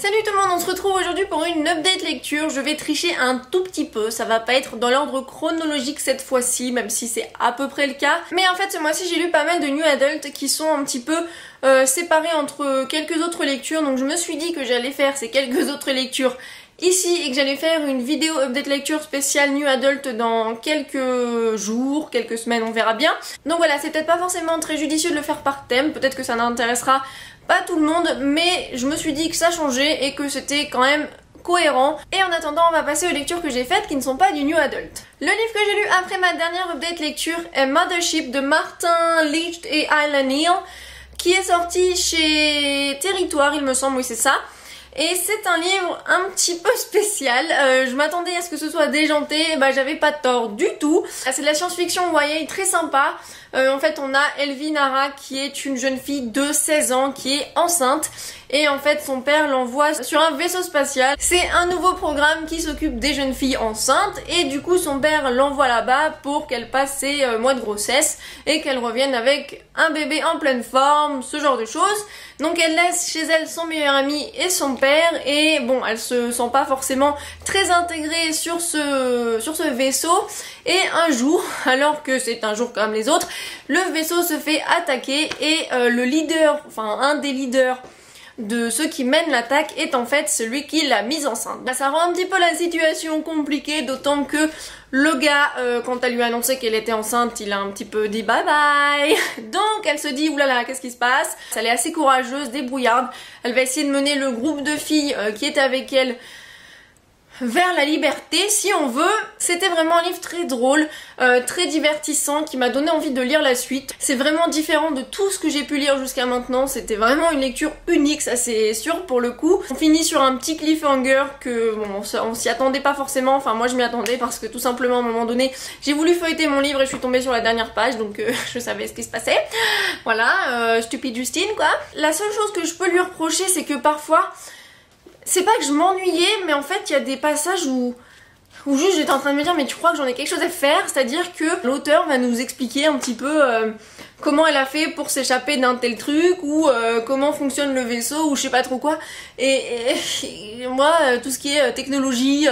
Salut tout le monde, on se retrouve aujourd'hui pour une update lecture. Je vais tricher un tout petit peu, ça va pas être dans l'ordre chronologique cette fois-ci, même si c'est à peu près le cas. Mais en fait ce mois-ci j'ai lu pas mal de new adult qui sont un petit peu séparés entre quelques autres lectures. Donc je me suis dit que j'allais faire ces quelques autres lectures ici et que j'allais faire une vidéo update lecture spéciale new adult dans quelques jours, quelques semaines, on verra bien. Donc voilà, c'est peut-être pas forcément très judicieux de le faire par thème, peut-être que ça n'intéressera pas tout le monde, mais je me suis dit que ça changeait et que c'était quand même cohérent. Et en attendant, on va passer aux lectures que j'ai faites qui ne sont pas du new adult. Le livre que j'ai lu après ma dernière update lecture est Mothership de Martin Leach et Isla Neal, qui est sorti chez Territoire, il me semble, oui c'est ça. Et c'est un livre un petit peu spécial, je m'attendais à ce que ce soit déjanté, bah j'avais pas tort du tout. C'est de la science-fiction YA très sympa. En fait on a Elvinara qui est une jeune fille de 16 ans qui est enceinte. Et en fait son père l'envoie sur un vaisseau spatial. C'est un nouveau programme qui s'occupe des jeunes filles enceintes. Et du coup son père l'envoie là-bas pour qu'elle passe ses mois de grossesse. Et qu'elle revienne avec un bébé en pleine forme, ce genre de choses. Donc elle laisse chez elle son meilleur ami et son père. Et bon, elle se sent pas forcément très intégrée sur ce vaisseau. Et un jour, alors que c'est un jour comme les autres, le vaisseau se fait attaquer. Et le leader, enfin un des leaders de ceux qui mènent l'attaque est en fait celui qui l'a mise enceinte. Bah, ça rend un petit peu la situation compliquée, d'autant que le gars, quand elle lui a annoncé qu'elle était enceinte, il a un petit peu dit bye bye. Donc elle se dit oulala, qu'est-ce qui se passe? Elle est assez courageuse, débrouillarde. Elle va essayer de mener le groupe de filles qui est avec elle vers la liberté si on veut. C'était vraiment un livre très drôle, très divertissant, qui m'a donné envie de lire la suite. C'est vraiment différent de tout ce que j'ai pu lire jusqu'à maintenant, c'était vraiment une lecture unique, ça c'est sûr pour le coup. On finit sur un petit cliffhanger que bon, on s'y attendait pas forcément, enfin moi je m'y attendais parce que tout simplement à un moment donné j'ai voulu feuilleter mon livre et je suis tombée sur la dernière page, donc je savais ce qui se passait. Voilà, stupide Justine quoi. La seule chose que je peux lui reprocher c'est que parfois c'est pas que je m'ennuyais, mais en fait il y a des passages où juste j'étais en train de me dire mais tu crois que j'en ai quelque chose à faire, c'est-à-dire que l'auteur va nous expliquer un petit peu comment elle a fait pour s'échapper d'un tel truc ou comment fonctionne le vaisseau ou je sais pas trop quoi. Et moi tout ce qui est technologie,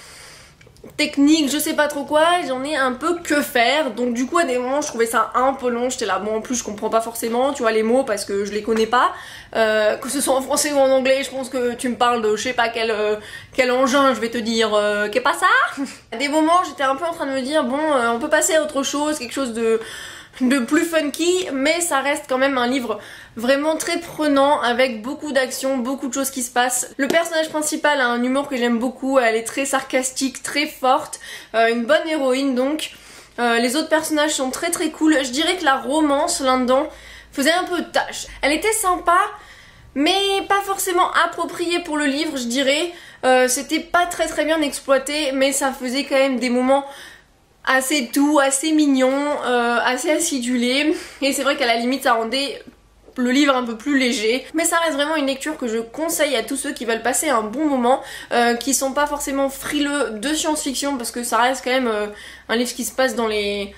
technique, je sais pas trop quoi, j'en ai un peu que faire. Donc du coup à des moments je trouvais ça un peu long, j'étais là bon en plus je comprends pas forcément tu vois les mots parce que je les connais pas, que ce soit en français ou en anglais je pense que tu me parles de je sais pas quel engin, je vais te dire qu'est pas ça. À des moments j'étais un peu en train de me dire bon on peut passer à autre chose, quelque chose de plus funky, mais ça reste quand même un livre vraiment très prenant avec beaucoup d'action, beaucoup de choses qui se passent. Le personnage principal a un humour que j'aime beaucoup, elle est très sarcastique, très forte, une bonne héroïne donc. Les autres personnages sont très très cool. Je dirais que la romance là-dedans faisait un peu tâche. Elle était sympa, mais pas forcément appropriée pour le livre, je dirais. C'était pas très bien exploité, mais ça faisait quand même des moments assez doux, assez mignon, assez acidulé. Et c'est vrai qu'à la limite ça rendait le livre un peu plus léger, mais ça reste vraiment une lecture que je conseille à tous ceux qui veulent passer un bon moment, qui sont pas forcément frileux de science-fiction, parce que ça reste quand même un livre qui se passe dans les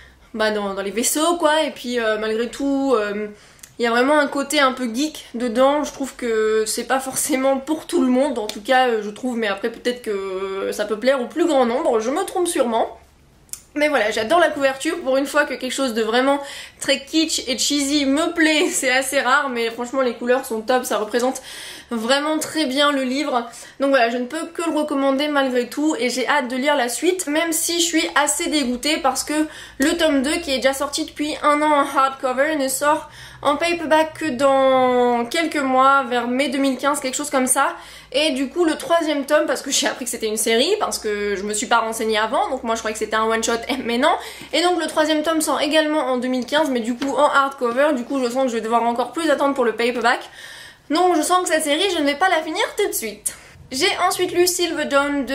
dans les vaisseaux quoi, et puis malgré tout il y a vraiment un côté un peu geek dedans. Je trouve que c'est pas forcément pour tout le monde, en tout cas je trouve, mais après peut-être que ça peut plaire au plus grand nombre, je me trompe sûrement. Mais voilà, j'adore la couverture, pour une fois que quelque chose de vraiment très kitsch et cheesy me plaît, c'est assez rare, mais franchement les couleurs sont top, ça représente vraiment très bien le livre. Donc voilà, je ne peux que le recommander malgré tout et j'ai hâte de lire la suite, même si je suis assez dégoûtée parce que le tome 2 qui est déjà sorti depuis un an en hardcover ne sort en paperback que dans quelques mois, vers mai 2015, quelque chose comme ça. Et du coup le troisième tome, parce que j'ai appris que c'était une série, parce que je me suis pas renseignée avant, donc moi je croyais que c'était un one shot, mais non. Et donc le troisième tome sort également en 2015, mais du coup en hardcover, du coup je sens que je vais devoir encore plus attendre pour le paperback. Donc je sens que cette série je ne vais pas la finir tout de suite. J'ai ensuite lu Silver Dawn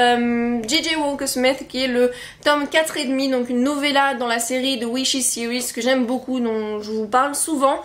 de J.J. Walker Smith, qui est le tome 4,5, donc une novella dans la série de Wishy Series que j'aime beaucoup, dont je vous parle souvent.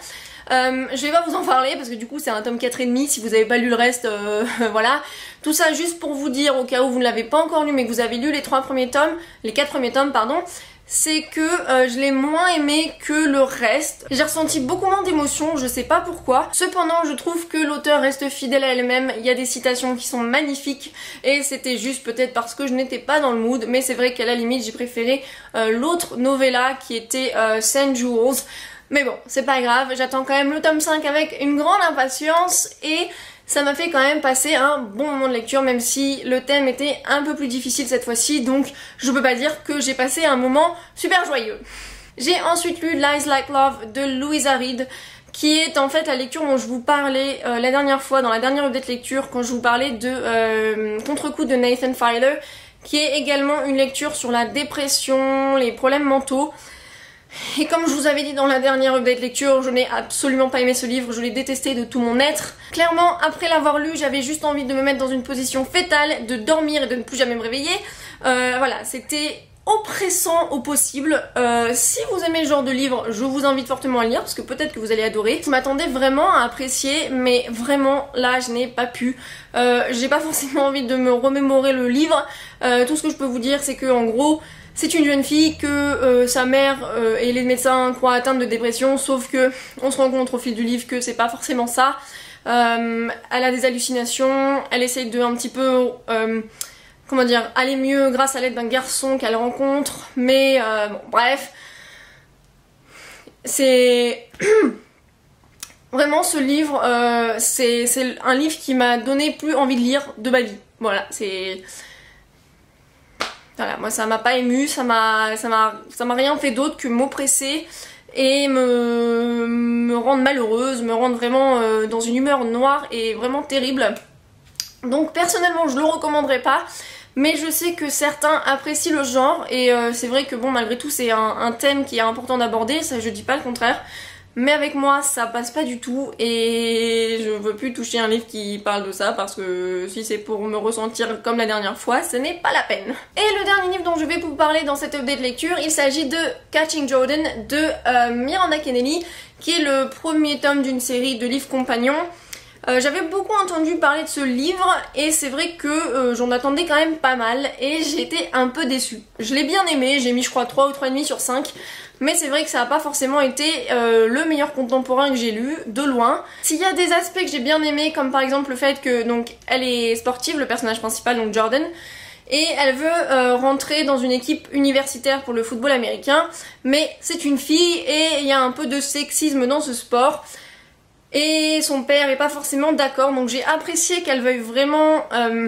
Je vais pas vous en parler parce que du coup c'est un tome 4,5, si vous avez pas lu le reste, voilà. Tout ça juste pour vous dire, au cas où vous ne l'avez pas encore lu mais que vous avez lu les 4 premiers tomes, pardon, c'est que je l'ai moins aimé que le reste. J'ai ressenti beaucoup moins d'émotions, je sais pas pourquoi. Cependant, je trouve que l'auteur reste fidèle à elle-même. Il y a des citations qui sont magnifiques et c'était juste peut-être parce que je n'étais pas dans le mood, mais c'est vrai qu'à la limite j'ai préféré l'autre novella qui était St. Jewels. Mais bon, c'est pas grave, j'attends quand même le tome 5 avec une grande impatience et ça m'a fait quand même passer un bon moment de lecture, même si le thème était un peu plus difficile cette fois-ci, donc je peux pas dire que j'ai passé un moment super joyeux. J'ai ensuite lu Lies Like Love de Louisa Reed, qui est en fait la lecture dont je vous parlais la dernière fois, dans la dernière update lecture, quand je vous parlais de Contre-coup de Nathan Filer, qui est également une lecture sur la dépression, les problèmes mentaux. Et comme je vous avais dit dans la dernière update lecture, je n'ai absolument pas aimé ce livre, je l'ai détesté de tout mon être. Clairement, après l'avoir lu, j'avais juste envie de me mettre dans une position fétale, de dormir et de ne plus jamais me réveiller. Voilà, c'était oppressant au possible. Si vous aimez ce genre de livre, je vous invite fortement à le lire parce que peut-être que vous allez adorer. Je m'attendais vraiment à apprécier, mais vraiment là je n'ai pas pu. J'ai pas forcément envie de me remémorer le livre. Tout ce que je peux vous dire, c'est que en gros, c'est une jeune fille que sa mère et les médecins croient atteinte de dépression, sauf que on se rend compte au fil du livre que c'est pas forcément ça. Elle a des hallucinations, elle essaye de un petit peu comment dire, aller mieux grâce à l'aide d'un garçon qu'elle rencontre, mais bon, bref. C'est vraiment ce livre, c'est un livre qui m'a donné plus envie de lire de ma vie. Voilà, c'est... Voilà, moi ça m'a pas ému, ça m'a rien fait d'autre que m'oppresser et me rendre malheureuse, me rendre vraiment dans une humeur noire et vraiment terrible. Donc personnellement je le recommanderais pas, mais je sais que certains apprécient le genre et c'est vrai que bon, malgré tout c'est un thème qui est important d'aborder, ça je dis pas le contraire. Mais avec moi ça passe pas du tout et je veux plus toucher un livre qui parle de ça parce que si c'est pour me ressentir comme la dernière fois, ce n'est pas la peine. Et le dernier livre dont je vais vous parler dans cette update lecture, il s'agit de Catching Jordan de Miranda Kennelly, qui est le premier tome d'une série de livres compagnons. J'avais beaucoup entendu parler de ce livre et c'est vrai que j'en attendais quand même pas mal et j'ai été un peu déçue. Je l'ai bien aimé, j'ai mis je crois 3 ou 3,5 sur 5, mais c'est vrai que ça n'a pas forcément été le meilleur contemporain que j'ai lu, de loin. S'il y a des aspects que j'ai bien aimés, comme par exemple le fait que donc elle est sportive, le personnage principal, donc Jordan, et elle veut rentrer dans une équipe universitaire pour le football américain, mais c'est une fille et il y a un peu de sexisme dans ce sport. Et son père est pas forcément d'accord, donc j'ai apprécié qu'elle veuille vraiment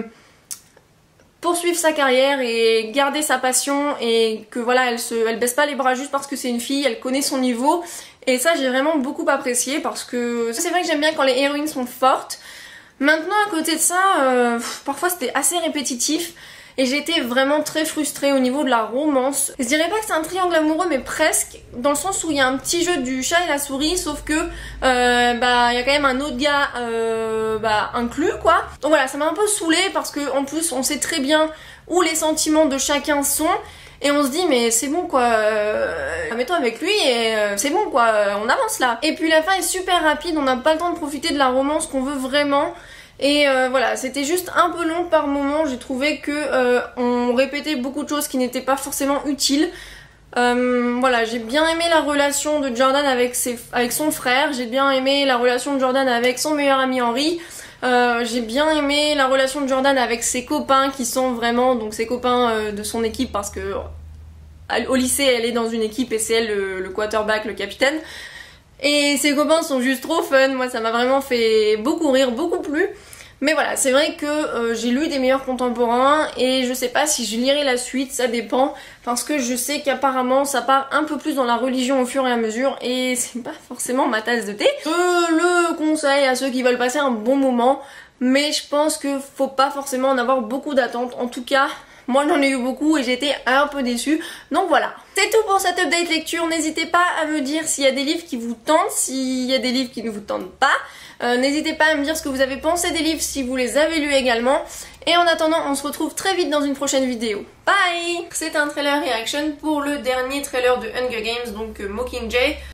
poursuivre sa carrière et garder sa passion et que voilà, elle baisse pas les bras juste parce que c'est une fille, elle connaît son niveau. Et ça j'ai vraiment beaucoup apprécié parce que c'est vrai que j'aime bien quand les héroïnes sont fortes. Maintenant à côté de ça, parfois c'était assez répétitif. Et j'ai été vraiment très frustrée au niveau de la romance. Je dirais pas que c'est un triangle amoureux, mais presque, dans le sens où il y a un petit jeu du chat et la souris, sauf que bah il y a quand même un autre gars inclus quoi. Donc voilà, ça m'a un peu saoulée parce que en plus on sait très bien où les sentiments de chacun sont. Et on se dit mais c'est bon quoi, mets-toi avec lui et c'est bon quoi, on avance là. Et puis la fin est super rapide, on n'a pas le temps de profiter de la romance qu'on veut vraiment. Et voilà, c'était juste un peu long par moment, j'ai trouvé que on répétait beaucoup de choses qui n'étaient pas forcément utiles. Voilà, j'ai bien aimé la relation de Jordan avec son frère, j'ai bien aimé la relation de Jordan avec son meilleur ami Henry, j'ai bien aimé la relation de Jordan avec ses copains qui sont vraiment donc ses copains de son équipe parce que au lycée elle est dans une équipe et c'est elle le quarterback, le capitaine. Et ses copains sont juste trop fun, moi ça m'a vraiment fait beaucoup rire, beaucoup plu. Mais voilà, c'est vrai que j'ai lu des meilleurs contemporains et je sais pas si je lirai la suite, ça dépend. Parce que je sais qu'apparemment ça part un peu plus dans la religion au fur et à mesure et c'est pas forcément ma tasse de thé. Je le conseille à ceux qui veulent passer un bon moment, mais je pense que faut pas forcément en avoir beaucoup d'attentes. En tout cas, moi j'en ai eu beaucoup et j'étais un peu déçue, donc voilà. C'est tout pour cette update lecture, n'hésitez pas à me dire s'il y a des livres qui vous tentent, s'il y a des livres qui ne vous tentent pas. N'hésitez pas à me dire ce que vous avez pensé des livres si vous les avez lus également. Et en attendant, on se retrouve très vite dans une prochaine vidéo. Bye! C'est un trailer reaction pour le dernier trailer de Hunger Games, donc Mockingjay.